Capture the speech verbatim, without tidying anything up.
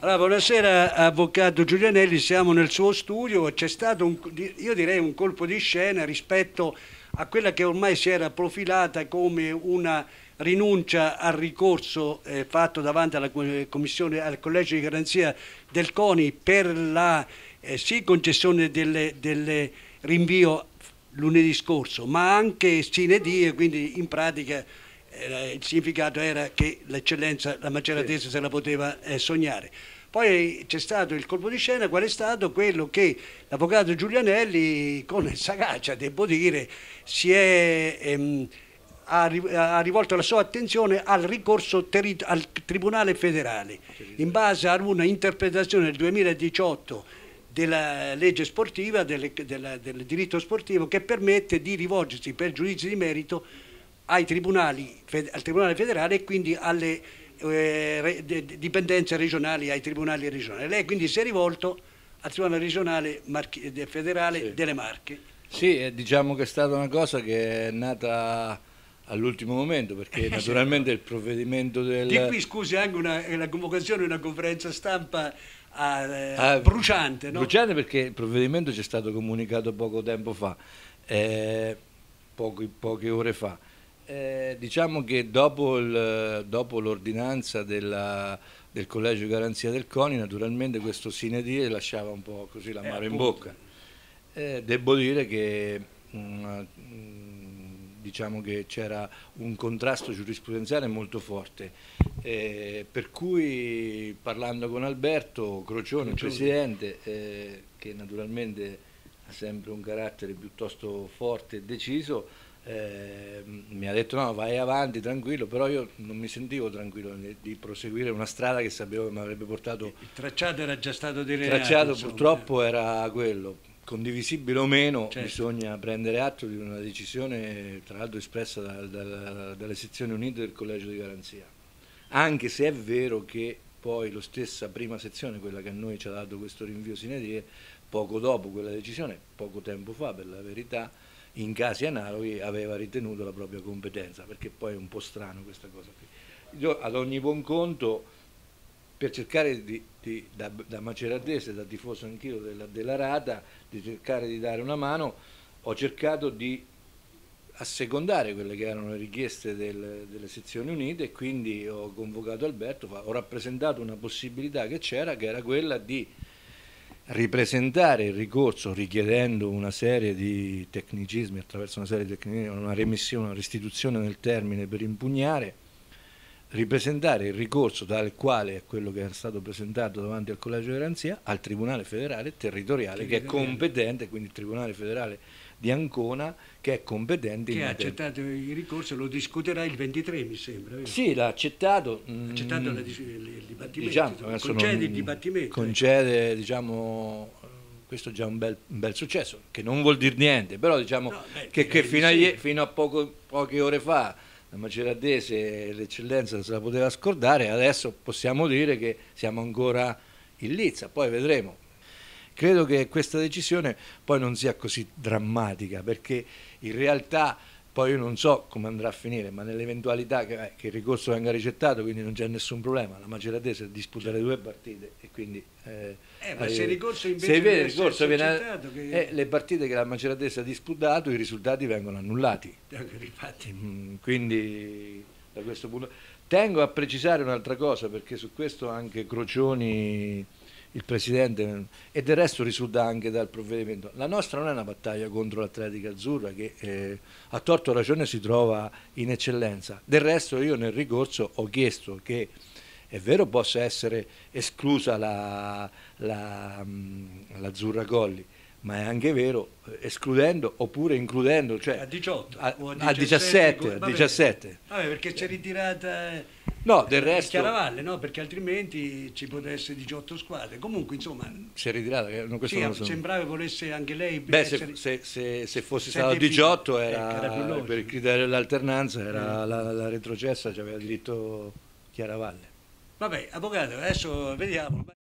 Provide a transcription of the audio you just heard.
Allora, buonasera Avvocato Giulianelli, siamo nel suo studio. C'è stato un, io direi un colpo di scena rispetto a quella che ormai si era profilata come una rinuncia al ricorso eh, fatto davanti alla commissione, al collegio di garanzia del CONI per la eh, sì, concessione del delle rinvio lunedì scorso, ma anche sine die, quindi in pratica eh, il significato era che l'eccellenza, la Maceratese sì, se la poteva eh, sognare. Poi c'è stato il colpo di scena, qual è stato? Quello che l'avvocato Giulianelli, con sagacia, devo dire, si è, ehm, ha, ha rivolto la sua attenzione al ricorso al Tribunale federale, in base a una interpretazione del duemiladiciotto della legge sportiva, del, del, del diritto sportivo, che permette di rivolgersi per giudizi di merito ai tribunali, al Tribunale federale e quindi alle eh, dipendenze regionali, ai tribunali regionali. Lei quindi si è rivolto al Tribunale regionale Marchi, federale sì, delle Marche. Sì, diciamo che è stata una cosa che è nata all'ultimo momento, perché naturalmente il provvedimento del... Di qui, scusi, anche una, una convocazione, una conferenza stampa a, eh, ah, bruciante, no? Bruciante perché il provvedimento ci è stato comunicato poco tempo fa, eh, pochi, poche ore fa. Eh, diciamo che dopo l'ordinanza del collegio di garanzia del CONI, naturalmente questo sine die lasciava un po' così l'amaro eh, in bocca. Eh, devo dire che mh, diciamo che c'era un contrasto giurisprudenziale molto forte, eh, per cui parlando con Alberto Crocione, il presidente, eh, che naturalmente ha sempre un carattere piuttosto forte e deciso, Eh, mi ha detto no, vai avanti tranquillo, però io non mi sentivo tranquillo di, di proseguire una strada che sapevo che mi avrebbe portato... Il tracciato era già stato delineato. Il tracciato insomma, purtroppo eh. era quello, condivisibile o meno, certo, bisogna prendere atto di una decisione tra l'altro espressa da, da, dalle sezioni unite del collegio di garanzia, anche se è vero che poi la stessa prima sezione, quella che a noi ci ha dato questo rinvio sine die, poco dopo quella decisione, poco tempo fa per la verità, in casi analoghi aveva ritenuto la propria competenza, perché poi è un po' strano questa cosa qui. Io ad ogni buon conto, per cercare di, di, da, da maceratese, da tifoso anch'io della, della Rata, di cercare di dare una mano, ho cercato di assecondare quelle che erano le richieste del, delle sezioni unite e quindi ho convocato Alberto, ho rappresentato una possibilità che c'era, che era quella di ripresentare il ricorso richiedendo una serie di tecnicismi, attraverso una serie di tecnicismi, una remissione, una restituzione nel termine per impugnare, ripresentare il ricorso tale quale è quello che era stato presentato davanti al collegio di garanzia al Tribunale federale territoriale, che è competente, quindi il Tribunale federale di Ancona, che è competente che in ha materia. accettato il ricorso, lo discuterà il ventitré mi sembra, vero? Sì, l'ha accettato, ha accettato la, il dibattimento, diciamo, concede il dibattimento, concede, eh. diciamo, questo è già un bel, un bel successo, che non vuol dire niente, però diciamo no, beh, che, che fino, a, fino a poco, poche ore fa la Maceratese l'eccellenza se la poteva scordare, adesso possiamo dire che siamo ancora in lizza, poi vedremo. Credo che questa decisione poi non sia così drammatica, perché in realtà poi io non so come andrà a finire, ma nell'eventualità che, che il ricorso venga rigettato, quindi non c'è nessun problema, la Maceratese disputa le due partite e quindi eh, eh, ma se il ricorso invece se il ricorso viene accettato, che... eh, le partite che la Maceratese ha disputato, i risultati vengono annullati. Infatti. Quindi da questo punto tengo a precisare un'altra cosa, perché su questo anche Crocioni, il presidente, e del resto risulta anche dal provvedimento, la nostra non è una battaglia contro l'Atletica Azzurra, che eh, a torto o ragione si trova in eccellenza. Del resto io nel ricorso ho chiesto che è vero possa essere esclusa la, la, l'Azzurra Colli, ma è anche vero escludendo oppure includendo, cioè a diciotto a, o a a diciassette, vabbè, diciassette. Vabbè, perché c'è ritirata no, del resto Chiaravalle, no? Perché altrimenti ci potrebbe essere diciotto squadre. Comunque insomma si è ritirata, no, questo sì, non lo so. Sembrava volesse anche lei. Beh, se, se, se, se fosse stato diciotto era, eh, era per il criterio dell'alternanza era eh. la, la retrocessa, ci aveva diritto Chiaravalle. Vabbè, avvocato, adesso vediamo.